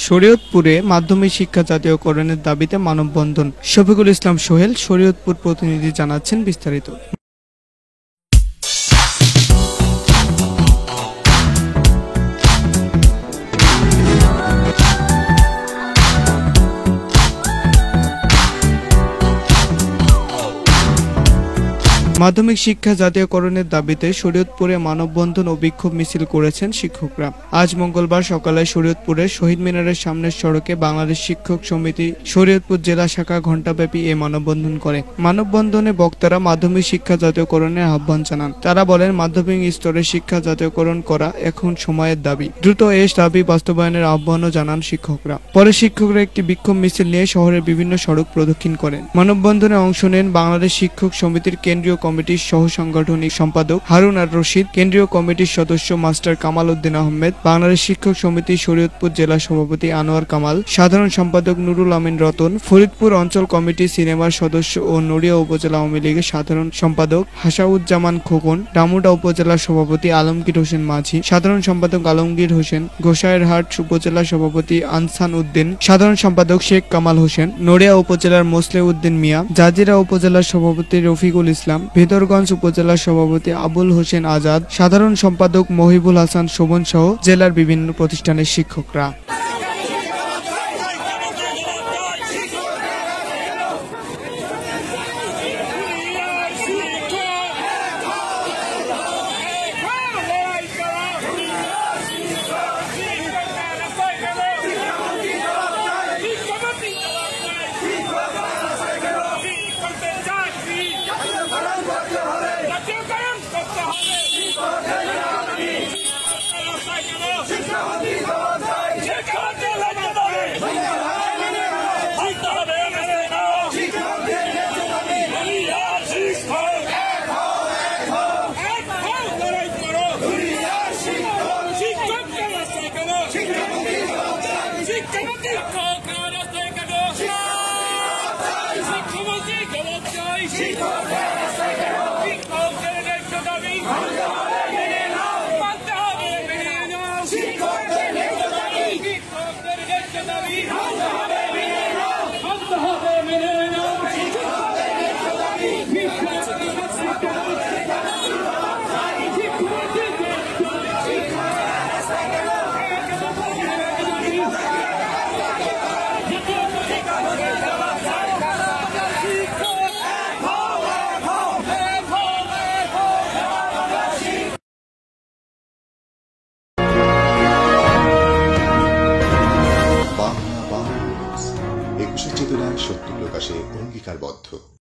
শরীয়তপুরে মাধ্যমিক শিক্ষা জাতীয়করণের দাবিতে মানববন্ধন। শফিকুল ইসলাম সোহেল, শরীয়তপুর প্রতিনিধি জানাচ্ছেন বিস্তারিত। মাধ্যমিক শিক্ষা জাতীয়করণের দাবিতে শরীয়তপুরে মানববন্ধন ও বিক্ষোভ মিছিল করেছেন শিক্ষকরা। আজ মঙ্গলবার সকালে শরীয়তপুরের শহীদ মিনারের সামনের সড়কে বাংলাদেশ শিক্ষক সমিতি শরীয়তপুর জেলা শাখা ঘণ্টাব্যাপী এই মানববন্ধন করে। মানববন্ধনে বক্তারা মাধ্যমিক শিক্ষা জাতীয়করণের আহ্বান জানান। তারা বলেন, মাধ্যমিক স্তরে শিক্ষা জাতীয়করণ করা এখন সময়ের দাবি। দ্রুত এই দাবি বাস্তবায়নের আহ্বানও জানান শিক্ষকরা। পরে শিক্ষকরা একটি বিক্ষোভ মিছিল নিয়ে শহরের বিভিন্ন সড়ক প্রদক্ষিণ করেন। মানববন্ধনে অংশ নেন বাংলাদেশ শিক্ষক সমিতির কেন্দ্রীয় কমিটির সহ সাংগঠনিক সম্পাদক হারুন আর রশিদ, কেন্দ্রীয় কমিটির সদস্য মাস্টার কামাল উদ্দিন আহমেদ, বাংলাদেশ শিক্ষক সমিতি শরীয়তপুর জেলা সভাপতি আনোয়ার কামাল, সাধারণ সম্পাদক নুরুল আমিন রতন, ফরিদপুর অঞ্চল কমিটি সিনেমার সদস্য ও নড়িয়া উপজেলা আওয়ামী লীগের সাধারণ সম্পাদক হাসাউজ্জামান খোকন, ডামুডা উপজেলার সভাপতি আলমগীর হোসেন মাঝি, সাধারণ সম্পাদক আলমগীর হোসেন, গোসাইরহাট উপজেলা সভাপতি আনসান উদ্দিন, সাধারণ সম্পাদক শেখ কামাল হোসেন, নড়িয়া উপজেলার মোসলে উদ্দিন মিয়া, জাজিরা উপজেলার সভাপতি রফিকুল ইসলাম, ভেদরগঞ্জ উপজেলার সভাপতি আবুল হোসেন আজাদ, সাধারণ সম্পাদক মহিবুল হাসান শোভন সহ জেলার বিভিন্ন প্রতিষ্ঠানের শিক্ষকরা। চেতনায় সত্য প্রকাশে অঙ্গীকারবদ্ধ।